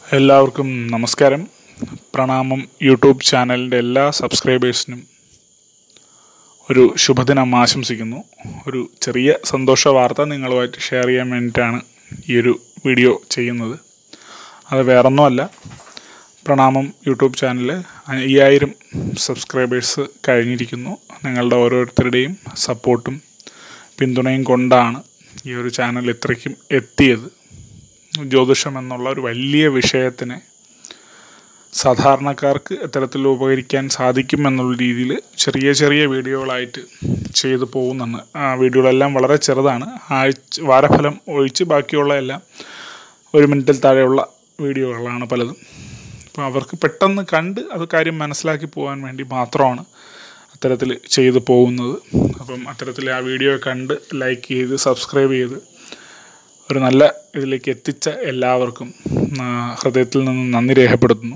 എല്ലാവർക്കും നമസ്കാരം. പ്രണാമം യൂട്യൂബ് ചാനലിൻ്റെ എല്ലാ സബ്സ്ക്രൈബേഴ്സിനും ഒരു ശുഭദിനം ആശംസിക്കുന്നു. ഒരു ചെറിയ സന്തോഷ വാർത്ത നിങ്ങളുമായിട്ട് ഷെയർ ചെയ്യാൻ വേണ്ടിയിട്ടാണ് ഈ ഒരു വീഡിയോ ചെയ്യുന്നത്. അത് വേറൊന്നുമല്ല, പ്രണാമം യൂട്യൂബ് ചാനൽ 5000 സബ്സ്ക്രൈബേഴ്സ് കഴിഞ്ഞിരിക്കുന്നു. നിങ്ങളുടെ ഓരോരുത്തരുടെയും സപ്പോർട്ടും പിന്തുണയും കൊണ്ടാണ് ഈ ഒരു ചാനൽ ഇത്രയ്ക്കും എത്തിയത്. ജ്യോതിഷം എന്നുള്ള ഒരു വലിയ വിഷയത്തിനെ സാധാരണക്കാർക്ക് എത്തരത്തിൽ ഉപകരിക്കാൻ സാധിക്കുമെന്നുള്ള രീതിയിൽ ചെറിയ ചെറിയ വീഡിയോകളായിട്ട് ചെയ്തു പോകുന്നുണ്ട്. ആ വീഡിയോകളെല്ലാം വളരെ ചെറുതാണ്. വാരഫലം ഒഴിച്ച് ബാക്കിയുള്ള എല്ലാം 1 മിനിറ്റിൽ താഴെയുള്ള വീഡിയോകളാണ് പലതും. അപ്പോൾ അവർക്ക് പെട്ടെന്ന് കണ്ട് അത് കാര്യം മനസ്സിലാക്കി പോകാൻ വേണ്ടി മാത്രമാണ് അത്തരത്തിൽ ചെയ്തു പോകുന്നത്. അപ്പം അത്തരത്തിൽ ആ വീഡിയോ കണ്ട് ലൈക്ക് ചെയ്ത് സബ്സ്ക്രൈബ് ചെയ്ത് ഒരു നല്ല ഇതിലേക്ക് എത്തിച്ച എല്ലാവർക്കും ഹൃദയത്തിൽ നിന്ന് നന്ദി രേഖപ്പെടുത്തുന്നു.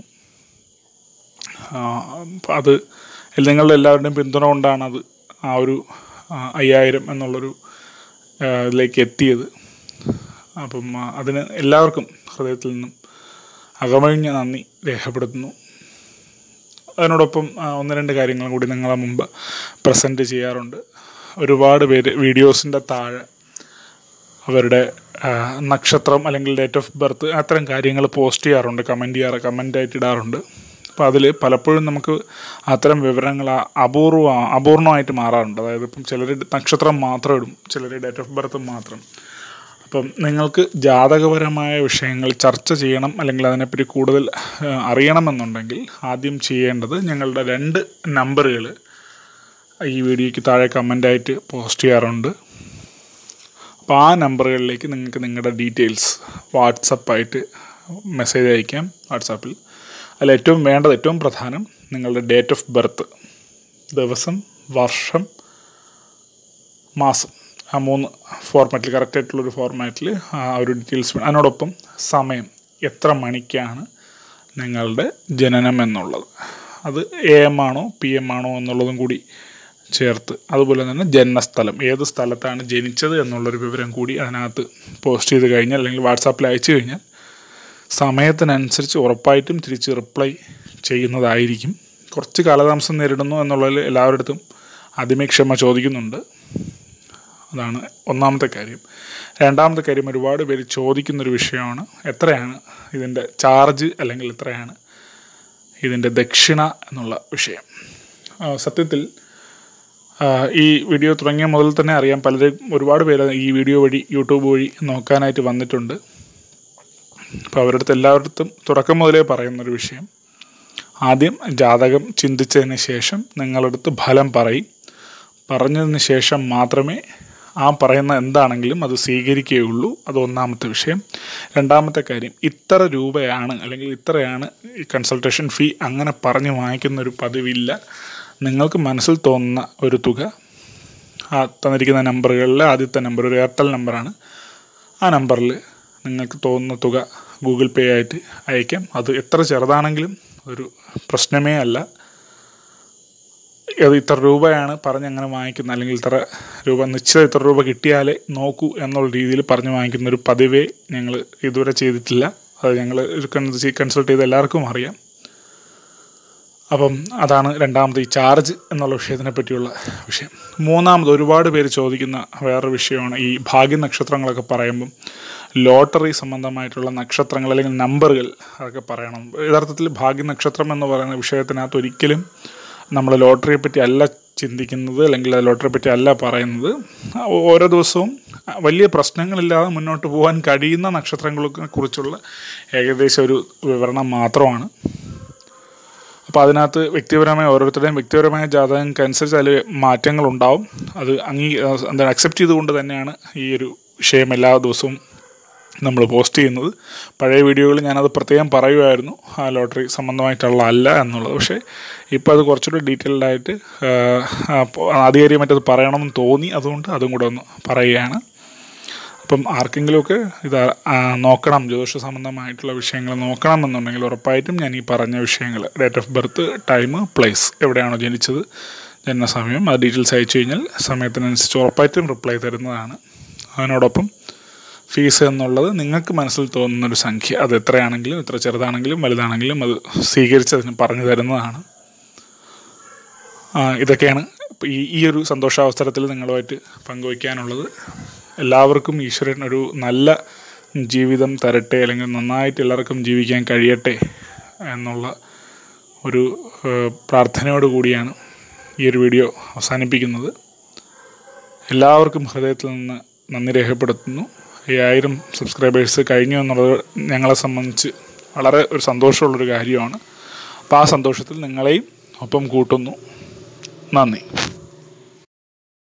അത് നിങ്ങളുടെ എല്ലാവരുടെയും പിന്തുണ കൊണ്ടാണ് അത് ആ ഒരു 5000 എന്നുള്ളൊരു ഇതിലേക്ക് എത്തിയത്. അപ്പം അതിന് എല്ലാവർക്കും ഹൃദയത്തിൽ നിന്നും അകമഴിഞ്ഞ നന്ദി രേഖപ്പെടുത്തുന്നു. അതിനോടൊപ്പം 1-2 കാര്യങ്ങളും കൂടി നിങ്ങളെ മുമ്പ് പ്രസൻറ്റ് ചെയ്യാറുണ്ട്. ഒരുപാട് പേര് വീഡിയോസിൻ്റെ താഴെ അവരുടെ നക്ഷത്രം അല്ലെങ്കിൽ ഡേറ്റ് ഓഫ് ബർത്ത് അത്തരം കാര്യങ്ങൾ പോസ്റ്റ് ചെയ്യാറുണ്ട്, കമൻ്റായിട്ട് ഇടാറുണ്ട്. അപ്പോൾ അതിൽ പലപ്പോഴും നമുക്ക് അത്തരം വിവരങ്ങൾ അപൂർണമായിട്ട് മാറാറുണ്ട്. അതായത് ഇപ്പം ചിലർ നക്ഷത്രം മാത്രം ഇടും, ചിലർ ഡേറ്റ് ഓഫ് ബർത്ത് മാത്രം. അപ്പം നിങ്ങൾക്ക് ജാതകപരമായ വിഷയങ്ങൾ ചർച്ച ചെയ്യണം അല്ലെങ്കിൽ അതിനെപ്പറ്റി കൂടുതൽ അറിയണമെന്നുണ്ടെങ്കിൽ ആദ്യം ചെയ്യേണ്ടത് ഞങ്ങളുടെ 2 നമ്പറുകൾ ഈ വീഡിയോയ്ക്ക് താഴെ കമൻ്റായിട്ട് പോസ്റ്റ് ചെയ്യാറുണ്ട്. അപ്പോൾ ആ നമ്പറുകളിലേക്ക് നിങ്ങൾക്ക് നിങ്ങളുടെ ഡീറ്റെയിൽസ് വാട്സപ്പായിട്ട് മെസ്സേജ് അയക്കാം. വാട്സാപ്പിൽ അതിൽ ഏറ്റവും പ്രധാനം നിങ്ങളുടെ ഡേറ്റ് ഓഫ് ബർത്ത്, ദിവസം, വർഷം, മാസം, ആ 3 ഫോർമാറ്റിൽ കറക്റ്റായിട്ടുള്ളൊരു ഫോർമാറ്റിൽ ആ ഒരു ഡീറ്റെയിൽസ്. അതിനോടൊപ്പം സമയം, എത്ര മണിക്കാണ് നിങ്ങളുടെ ജനനം എന്നുള്ളത്, അത് AM ആണോ PM ആണോ എന്നുള്ളതും കൂടി ചേർത്ത്, അതുപോലെ തന്നെ ജന്മസ്ഥലം, ഏത് സ്ഥലത്താണ് ജനിച്ചത് എന്നുള്ളൊരു വിവരം കൂടി അതിനകത്ത് പോസ്റ്റ് ചെയ്ത് കഴിഞ്ഞാൽ അല്ലെങ്കിൽ വാട്സാപ്പിൽ അയച്ചു കഴിഞ്ഞാൽ സമയത്തിനനുസരിച്ച് ഉറപ്പായിട്ടും തിരിച്ച് റിപ്ലൈ ചെയ്യുന്നതായിരിക്കും. കുറച്ച് കാലതാമസം നേരിടുന്നു എന്നുള്ളതിൽ എല്ലാവരുടെ അടുത്തും ആദ്യമേ ക്ഷമ ചോദിക്കുന്നുണ്ട്. അതാണ് ഒന്നാമത്തെ കാര്യം. രണ്ടാമത്തെ കാര്യം, ഒരുപാട് പേര് ചോദിക്കുന്നൊരു വിഷയമാണ് എത്രയാണ് ഇതിൻ്റെ ചാർജ് അല്ലെങ്കിൽ എത്രയാണ് ഇതിൻ്റെ ദക്ഷിണ എന്നുള്ള വിഷയം. സത്യത്തിൽ ഈ വീഡിയോ തുടങ്ങിയ മുതൽ തന്നെ അറിയാം, ഒരുപാട് പേര് ഈ വീഡിയോ വഴി യൂട്യൂബ് വഴി നോക്കാനായിട്ട് വന്നിട്ടുണ്ട്. അപ്പോൾ അവരുടെ അടുത്ത് എല്ലാവരുടെ തുടക്കം മുതലേ പറയുന്നൊരു വിഷയം, ആദ്യം ജാതകം ചിന്തിച്ചതിന് ശേഷം നിങ്ങളടുത്ത് ഫലം പറഞ്ഞതിന് ശേഷം മാത്രമേ ആ പറയുന്ന എന്താണെങ്കിലും അത് സ്വീകരിക്കുകയുള്ളൂ. അത് ഒന്നാമത്തെ വിഷയം. രണ്ടാമത്തെ കാര്യം, ഇത്ര രൂപയാണ് അല്ലെങ്കിൽ ഇത്രയാണ് ഈ കൺസൾട്ടേഷൻ ഫീ അങ്ങനെ പറഞ്ഞ് വാങ്ങിക്കുന്നൊരു പതിവില്ല. നിങ്ങൾക്ക് മനസ്സിൽ തോന്നുന്ന ഒരു തുക ആ തന്നിരിക്കുന്ന നമ്പറുകളിൽ ആദ്യത്തെ നമ്പർ ഒരു എയർടെൽ നമ്പറാണ്. ആ നമ്പറിൽ നിങ്ങൾക്ക് തോന്നുന്ന തുക ഗൂഗിൾ പേ ആയിട്ട് അയക്കാം. അത് എത്ര ചെറുതാണെങ്കിലും ഒരു പ്രശ്നമേ അല്ല. അത് ഇത്ര രൂപയാണ് പറഞ്ഞങ്ങനെ വാങ്ങിക്കുന്നത് അല്ലെങ്കിൽ ഇത്ര രൂപ നിശ്ചിത ഇത്ര രൂപ കിട്ടിയാലേ നോക്കൂ എന്നുള്ള രീതിയിൽ പറഞ്ഞ് വാങ്ങിക്കുന്നൊരു പതിവേ ഞങ്ങൾ ഇതുവരെ ചെയ്തിട്ടില്ല. അത് ഞങ്ങൾ കൺസൾട്ട് ചെയ്ത് എല്ലാവർക്കും അറിയാം. അപ്പം അതാണ് രണ്ടാമത്, ഈ ചാർജ് എന്നുള്ള വിഷയത്തിനെ പറ്റിയുള്ള വിഷയം. മൂന്നാമത്, ഒരുപാട് പേര് ചോദിക്കുന്ന വേറൊരു വിഷയമാണ് ഈ ഭാഗ്യ നക്ഷത്രങ്ങളൊക്കെ പറയുമ്പം ലോട്ടറി സംബന്ധമായിട്ടുള്ള നക്ഷത്രങ്ങൾ അല്ലെങ്കിൽ നമ്പറുകൾ അതൊക്കെ പറയണം. യഥാർത്ഥത്തിൽ ഭാഗ്യ നക്ഷത്രം എന്ന് പറയുന്ന വിഷയത്തിനകത്ത് ഒരിക്കലും നമ്മൾ ലോട്ടറിയെ പറ്റി അല്ല ചിന്തിക്കുന്നത് അല്ലെങ്കിൽ ലോട്ടറിയെ പറ്റി അല്ല പറയുന്നത്. ഓരോ ദിവസവും വലിയ പ്രശ്നങ്ങളില്ലാതെ മുന്നോട്ട് പോകാൻ കഴിയുന്ന നക്ഷത്രങ്ങളെ കുറിച്ചുള്ള ഏകദേശം ഒരു വിവരണം മാത്രമാണ്. അപ്പോൾ അതിനകത്ത് ഓരോരുത്തരുടെയും വ്യക്തിപരമായ ജാതകങ്ങൾക്കനുസരിച്ച് അതിൽ മാറ്റങ്ങളുണ്ടാവും. അത് അക്സെപ്റ്റ് ചെയ്തുകൊണ്ട് തന്നെയാണ് ഈ ഒരു വിഷയം എല്ലാ ദിവസവും നമ്മൾ പോസ്റ്റ് ചെയ്യുന്നത്. പഴയ വീഡിയോകളിൽ ഞാനത് പ്രത്യേകം പറയുമായിരുന്നു, ആ ലോട്ടറി സംബന്ധമായിട്ടുള്ള അല്ല എന്നുള്ളത്. പക്ഷേ ഇപ്പോൾ അത് കുറച്ചുകൂടി ഡീറ്റെയിൽഡായിട്ട് ആധികാരികമായിട്ടത് പറയണമെന്ന് തോന്നി, അതുകൊണ്ട് അതും കൂടെ ഒന്ന് പറയുകയാണ്. അപ്പം ആർക്കെങ്കിലുമൊക്കെ ഇത് നോക്കണം, ജ്യോതിഷ സംബന്ധമായിട്ടുള്ള വിഷയങ്ങൾ നോക്കണമെന്നുണ്ടെങ്കിൽ ഉറപ്പായിട്ടും ഞാൻ ഈ പറഞ്ഞ വിഷയങ്ങൾ, date of birth, time, place, എവിടെയാണോ ജനിച്ചത്, ജനനസമയം, ആ ഡീറ്റെയിൽസ് അയച്ചു കഴിഞ്ഞാൽ സമയത്തിനനുസരിച്ച് ഉറപ്പായിട്ടും റിപ്ലൈ തരുന്നതാണ്. അതിനോടൊപ്പം ഫീസ് എന്നുള്ളത് നിങ്ങൾക്ക് മനസ്സിൽ തോന്നുന്നൊരു സംഖ്യ, അത് എത്രയാണെങ്കിലും എത്ര ചെറുതാണെങ്കിലും വലുതാണെങ്കിലും അത് സ്വീകരിച്ചതിന് പറഞ്ഞു തരുന്നതാണ്. ഇതൊക്കെയാണ് ഈ ഒരു സന്തോഷാവസരത്തിൽ നിങ്ങളുമായിട്ട് പങ്കുവയ്ക്കാനുള്ളത്. എല്ലാവർക്കും ഈശ്വരൻ ഒരു നല്ല ജീവിതം തരട്ടെ, അല്ലെങ്കിൽ നന്നായിട്ട് എല്ലാവർക്കും ജീവിക്കാൻ കഴിയട്ടെ എന്നുള്ള ഒരു പ്രാർത്ഥനയോട് കൂടിയാണ് ഈ ഒരു വീഡിയോ അവസാനിപ്പിക്കുന്നത്. എല്ലാവർക്കും ഹൃദയത്തിൽ നിന്ന് നന്ദി രേഖപ്പെടുത്തുന്നു. 5000 സബ്സ്ക്രൈബേഴ്സ് കഴിഞ്ഞു എന്നുള്ളത് ഞങ്ങളെ സംബന്ധിച്ച് വളരെ ഒരു സന്തോഷമുള്ളൊരു കാര്യമാണ്. അപ്പോൾ ആ സന്തോഷത്തിൽ നിങ്ങളെയും ഒപ്പം കൂട്ടുന്നു. നന്ദി.